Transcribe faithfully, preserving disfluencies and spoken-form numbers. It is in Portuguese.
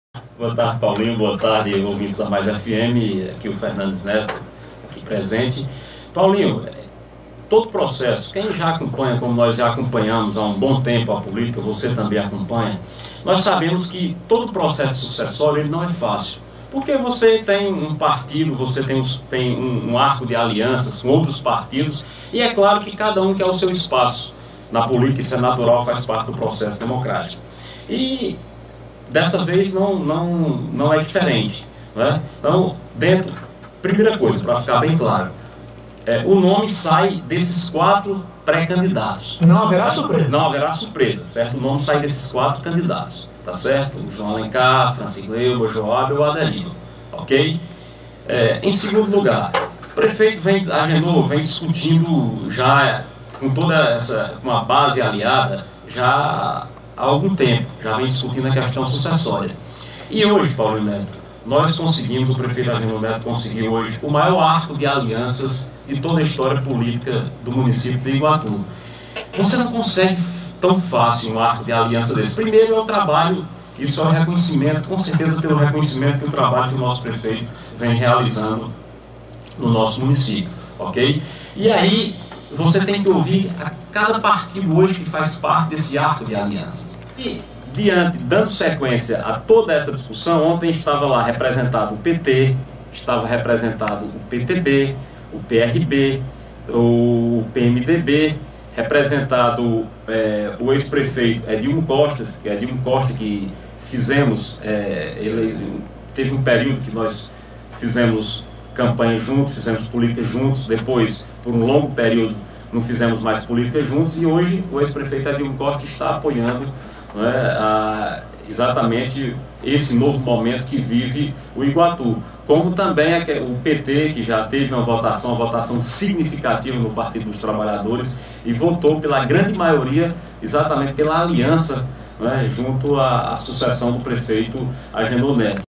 Boa tarde, Paulinho. Boa tarde, ouvintes da Mais F M. Aqui o Fernandes Neto, aqui presente. Paulinho, todo processo, quem já acompanha, como nós já acompanhamos há um bom tempo a política, você também acompanha, nós sabemos que todo processo sucessório ele não é fácil. Porque você tem um partido, você tem, um, tem um, um arco de alianças com outros partidos, e é claro que cada um quer o seu espaço. Na política isso é natural, faz parte do processo democrático. E dessa vez não, não, não é diferente. Não é? Então, dentro, primeira coisa, para ficar bem claro, é, o nome sai desses quatro pré-candidatos. Não haverá surpresa. Não haverá surpresa, certo? O nome sai desses quatro candidatos, tá certo? O João Alencar, Francisco Leuba, Joab ou Adelino, ok? É, em segundo lugar, o prefeito vem, Agenor vem discutindo já com toda essa, com a base aliada, já há algum tempo, já vem discutindo a questão sucessória. E hoje, Paulo Neto, nós conseguimos, o prefeito Agenor Neto conseguiu hoje o maior arco de alianças de toda a história política do município de Iguatu. Você não consegue tão fácil um arco de aliança desse. Primeiro é o trabalho, isso é o reconhecimento, com certeza pelo reconhecimento que o trabalho que o nosso prefeito vem realizando no nosso município, ok? E aí você tem que ouvir a cada partido hoje que faz parte desse arco de alianças. E diante, dando sequência a toda essa discussão, ontem estava lá representado o P T, estava representado o P T B, o P R B, o P M D B, representado é, o ex-prefeito Edilmo Costa, que é Edilmo Costa que fizemos, é, ele teve um período que nós fizemos campanha juntos, fizemos política juntos, depois, por um longo período, não fizemos mais política juntos, e hoje o ex-prefeito Edilmo Costa está apoiando, não é, a, exatamente esse novo momento que vive o Iguatu. Como também é o P T, que já teve uma votação, uma votação significativa no Partido dos Trabalhadores, e votou pela grande maioria, exatamente pela aliança, não é, junto à, à sucessão do prefeito Agenor Neto.